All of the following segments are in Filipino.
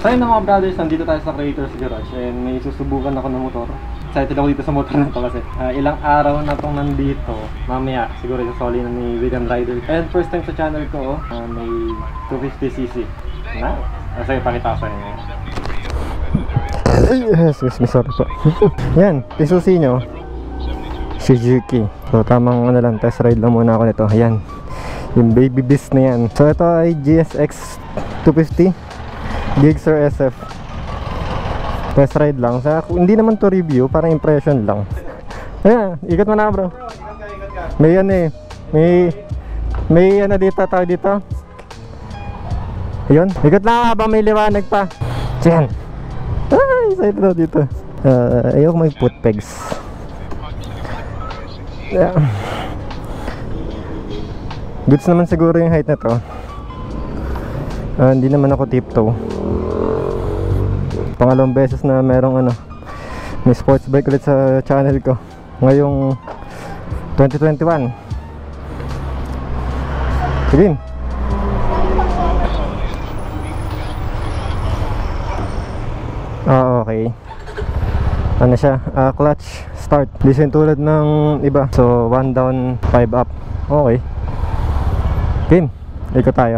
So yun mga brothers, nandito tayo sa Creators Garage and may susubukan ako ng motor. Excited ako dito sa motor na to kasi ilang araw na itong nandito. Mamaya siguro isasoli na ni Vegan Rider. And first time sa channel ko, may 250cc na. Sige, pakita ko sa inyo. Excuse me, sorry po. Yan, pisusi nyo Suzuki. So tamang ano lang, test ride lang muna ako nito. Ayan, yung baby beast na yan. So ito ay GSX 250 Gixxer SF. Test ride lang. Hindi naman to review, parang impression lang. Ayan, ikot mo na bro. May ano eh, may ano dito, tao dito. Ayun, ikot lang habang may liwanag pa. Diyan. Ay, excited na dito. Ayoko may foot pegs. Yeah. Goods naman siguro yung height na to. Hindi naman ako tiptoe. Pangalawang beses na merong ano, may sports bike ulit sa channel ko ngayong 2021. Sige. Okay. Ano siya? Clutch start. Design tulad ng iba. So 1 down, 5 up. Okay. Game. Ikot tayo.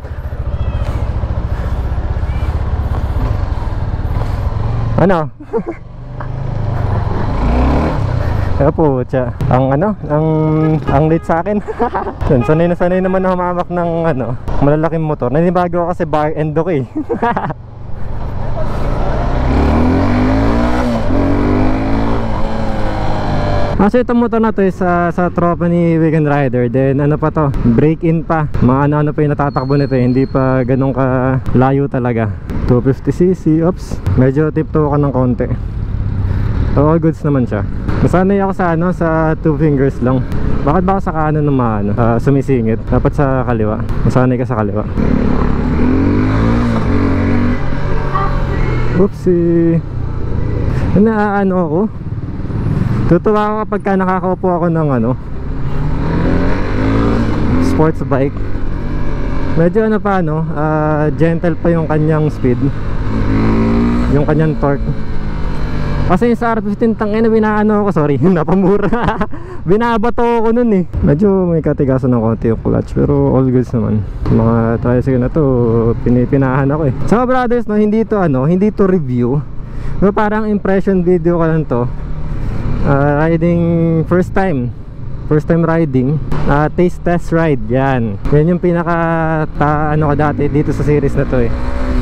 Ano? Opo, tsa. Ang late sa akin. Sanay naman na humamak ng ano, malalaking motor. Nanibago ako kasi bar end ko eh. So itong motor na to is sa tropa ni Vegan Rider. Then ano pa to, break in pa. Mga ano pa yung natatakbo nito eh. Hindi pa ganun ka layo talaga. 250cc, oops, medyo tiptoe ka ng konti. All goods naman siya. Masanay ako sa ano, sa 2 fingers lang. Bakit ba ako sa kanan ng mga ano, sumisingit? Dapat sa kaliwa. Masanay ka sa kaliwa. Oopsie. Ano ako? Tutuwa ako kapag nakakaupo ako ng ano, sports bike. Medyo ano pa no, gentle pa yung kanyang speed, yung kanyang torque. Kasi yung sa R15 tangina binaano ako, sorry, napamura. Binabato ko nun eh. Medyo may katigasan ng konti yung clutch, pero all goods naman. Mga tricycle na to, pinipinahan ako eh. So brothers no, hindi to review. No, parang impression video ka lang to. Riding first time riding, taste test ride. Yan yung pinaka ano ko dati dito sa series na to eh.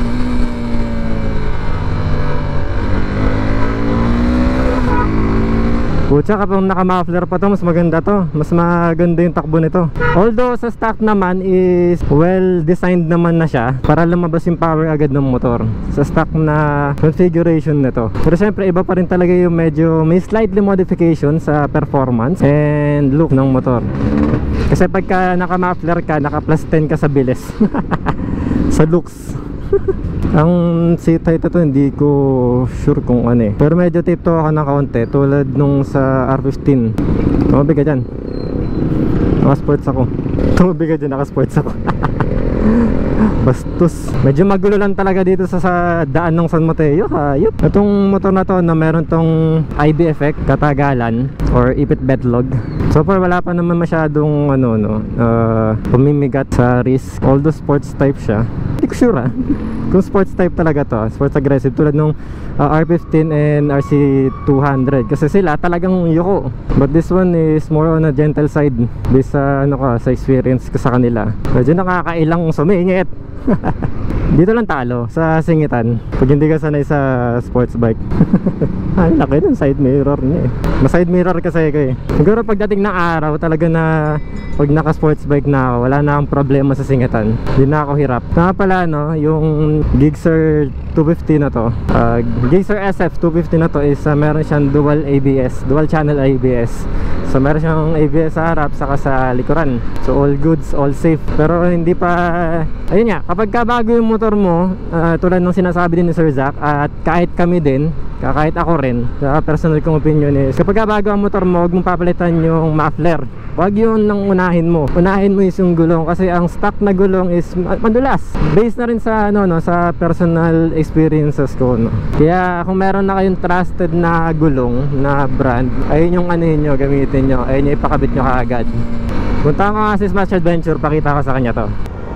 Kutsa, kapag naka-muffler pa to, mas maganda to. Mas maganda yung takbo nito. Although sa stock naman is well designed naman na siya para lumabas yung power agad ng motor sa stock na configuration nito. Pero syempre iba pa rin talaga yung medyo may slightly modification sa performance and look ng motor. Kasi pagka naka-muffler ka, naka plus 10 ka sa bilis. Sa looks. Ang seat height ito hindi ko sure kung ano eh, pero medyo tiptoe ako ng kaunti tulad nung sa R15. Tumabi ka dyan, naka-sports ako. Tumabi ka dyan, naka-sports ako. Bastos. Medyo magulo lang talaga dito sa daan ng San Mateo. Hayop. Itong motor na to na meron tong IB effect, katagalan or ipit betlog. So far wala pa naman masyadong pumimigat sa wrist. Although sports type siya, hindi ko sure kung sports type talaga to, sports aggressive tulad nung R15 and RC200. Kasi sila talagang yuko. But this one is more on a gentle side based sa sa experience ko sa kanila. Medyo nakakailang sumingit. Dito lang talo sa singitan pag hindi ka sanay sa sports bike. Ay, laki ng side mirror niya eh. Mas side mirror kasi ko eh. Siguro pagdating ng araw talaga na pag naka sports bike na ako, wala na akong problema sa singitan. Hindi na ako hirap. Nga pala no, yung Gixxer 250 na to, Gixxer SF 250 na to is meron siyang dual ABS, dual channel ABS. So meron siyang ABS sa harap saka sa likuran. So all goods, all safe. Pero hindi pa, ayun nga, kapag bago yung motor mo, tulad ng sinasabi din ni Sir Zack, at kahit kami din, kahit ako rin, sa personal kong opinion is, kapag bago ang motor mo, huwag mong papalitan yung muffler. Huwag yun nang unahin mo. Unahin mo is yung gulong, kasi ang stock na gulong is madulas. Based na rin sa ano, no, sa personal experiences ko, no. Kaya kung meron na kayong trusted na gulong na brand, ayun yung ano nyo, gamitin nyo, ayun yung ipakabit nyo kaagad. Punta ko nga si Smash Adventure, pakita ko sa kanya to.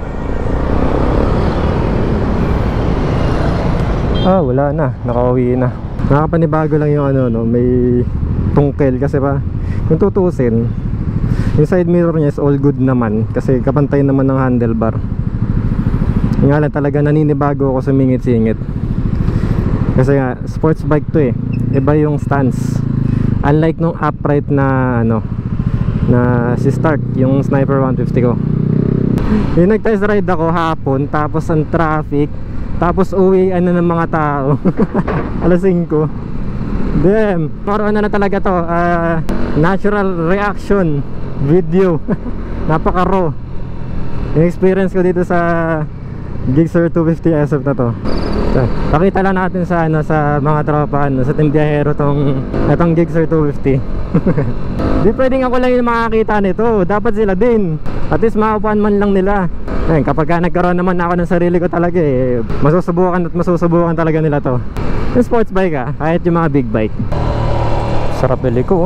Wala na, nakauwi na. Nakapanibago lang yung ano, no, may tungkel kasi pa kung tutusin, yung side mirror niya is all good naman kasi kapantay naman ng handlebar. Yung nga lang talaga naninibago ako sa mingit-singit kasi nga sports bike to eh, iba yung stance, unlike nung upright na ano, na si Start, yung Sniper 150 ko. Yung nag-test ride ako hapon, tapos ang traffic, tapos uwi ano ng mga tao alas 5. Damn, parang ano na talaga to, natural reaction video. Napaka raw yung experience ko dito sa Gixxer 250 SF na to. Pakita lang natin sa ano, sa mga tropa ano, sa Team Biyahero itong Gixxer 250. Di pwedeng ako lang yung makakita nito, dapat sila din, at least maupuan man lang nila. Ayun, kapag nagkaroon naman ako ng sarili ko talaga eh, masusubukan at masusubukan talaga nila to. Yung sports bike kahit yung mga big bike. Sarap bili ko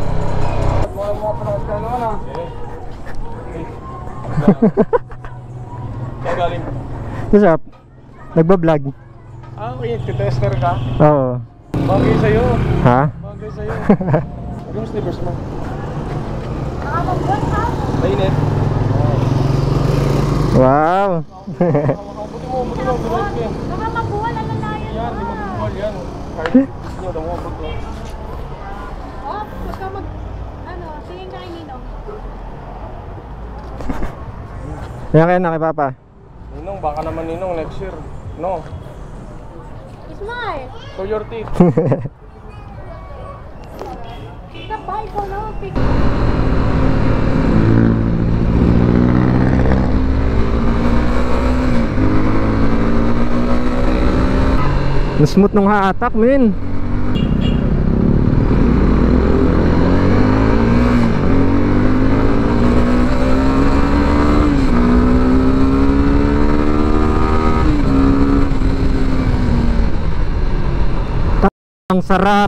Sa shop, nagbablog. Okay, tester ka? Oo. Bagay sa'yo. Ha? Bagay sa'yo. Yung slippers mo. Nakakabot ha? Mainit. Wow. Buti mo, buti mo. Nakakabuwal, alalayan Yan, di mo. magbubuhal yan. Kahit nyo, damo ko to. Oh, basta ano, tingin ka kay Ninong. Yan kaya na kay Papa. Ninong, baka naman Ninong next year. No. Smile! Show your teeth. Sabay ko na, pick. Smooth nung hatak, men. Ang sarap.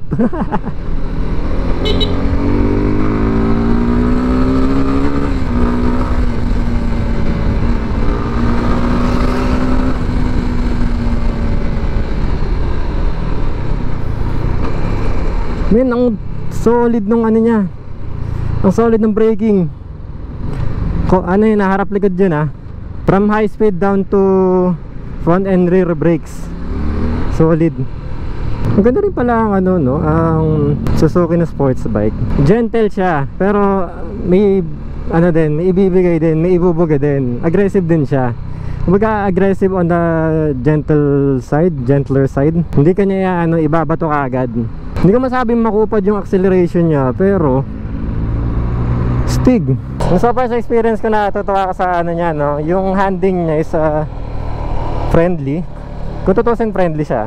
Men, ang solid nung ano niya. Ang solid ng braking. Ano yun, harap likod yun From high speed down to front and rear brakes. Solid. Maganda rin pala ang ano, no, ang Suzuki na sports bike. Gentle siya, pero may ano din, may ibibigay din, may ibubuga din. Aggressive din siya. Kumbaga aggressive on the gentle side, gentler side. Hindi kanya ano, ibabato ka agad. Hindi ko masabing makupad yung acceleration niya, pero stig. So far sa experience ko, natutuwa ka sa ano niya, no, yung handling niya is friendly. Kung tutusin, friendly siya.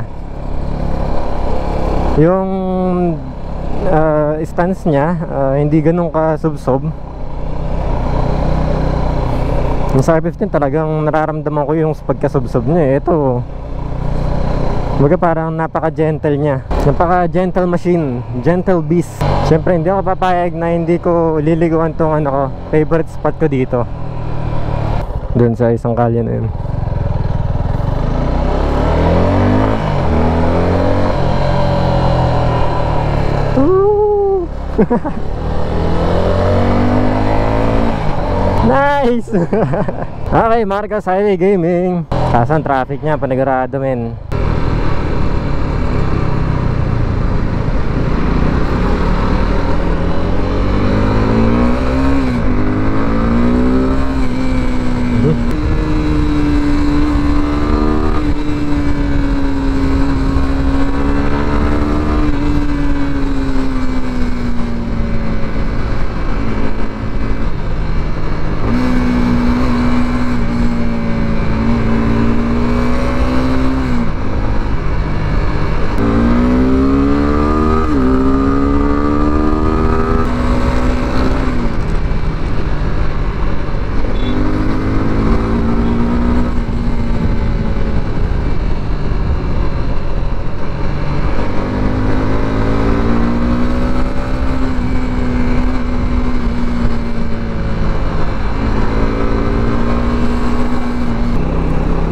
Yung stance niya, hindi ganun ka-subsob. Yung sa R15 talagang nararamdaman ko yung pagka-subsob niya. Ito, baga parang napaka-gentle niya. Napaka-gentle machine, gentle beast. Siyempre hindi ako papayag na hindi ko liliguan tong ano ko, favorite spot ko dito, doon sa isang kalye na yun. Nice. Okay, Marcos Highway Gaming. Kasan traffic niya, panigurado men.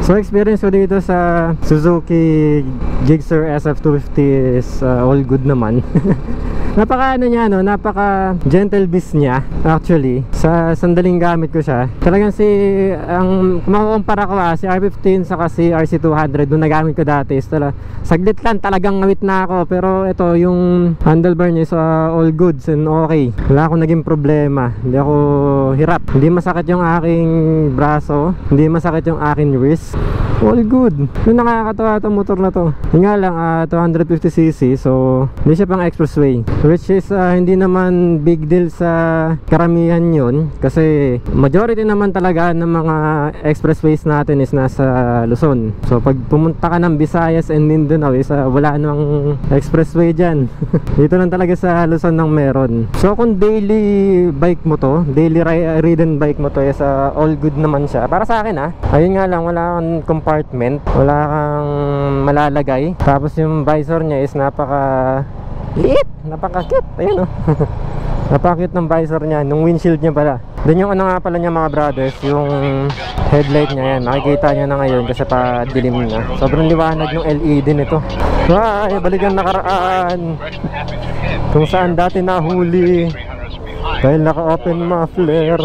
So experience ko dito sa Suzuki Gixxer SF250 is all good naman. Napaka ano niya, no? Napaka gentle beast niya actually. Sa sandaling gamit ko siya, talagang ang kumakumpara ko si R15 saka si RC200 nung nagamit ko dati is saglit lang talagang ngawit na ako. Pero ito yung handlebar niya is all goods and okay. Wala akong naging problema, hindi ako hirap, hindi masakit yung aking braso, hindi masakit yung aking wrist. All good. Yung nakakatawa itong motor na to, yun nga lang 250cc, so hindi siya pang expressway, which is hindi naman big deal sa karamihan yun, kasi majority naman talaga ng mga expressways natin is nasa Luzon. So pag pumunta ka ng Visayas and Mindanao is wala nang expressway dyan. Dito lang talaga sa Luzon nang meron. So kung daily bike mo to, daily ridden bike mo to is all good naman siya para sa akin. Ayun nga lang, wala kang compartment, wala kang malalagay, tapos yung visor niya is napaka liit, napaka cute. Ayun napaka cute ng visor niya, nung windshield niya pala. Then yung ano nga pala niya mga brothers, yung headlight niya yan, makikita niya na ngayon kasi pa dilim na, sobrang liwanag ng LED nito. Ay, balikan nakaraan kung saan dati nahuli dahil naka-open muffler.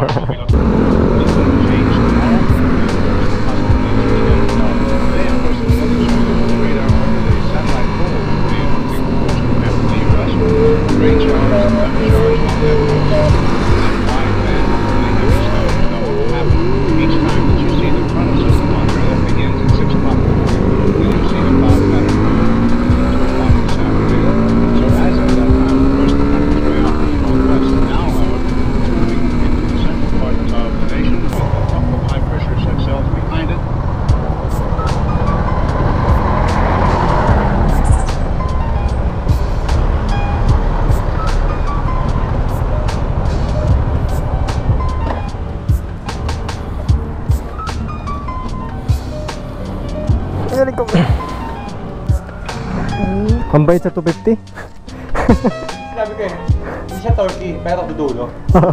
Ang bait sa 250. Sinabi ko hindi siya Turkey, pero dudulo.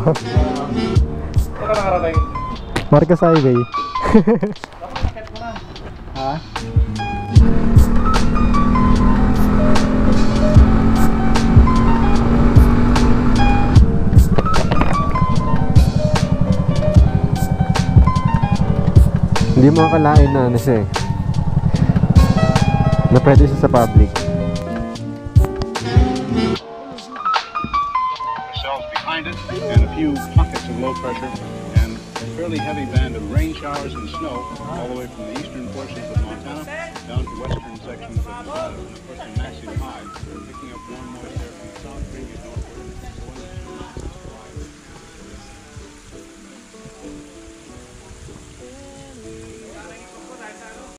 Saka nakarating. Marcos Highway. Nakakit mo na. Ha? Hindi mo akalain na ano siya na pwede siya sa public. Behind it, and a few pockets of low pressure, and a fairly heavy band of rain showers and snow all the way from the eastern portions of Montana down to western sections of Nevada. And of course,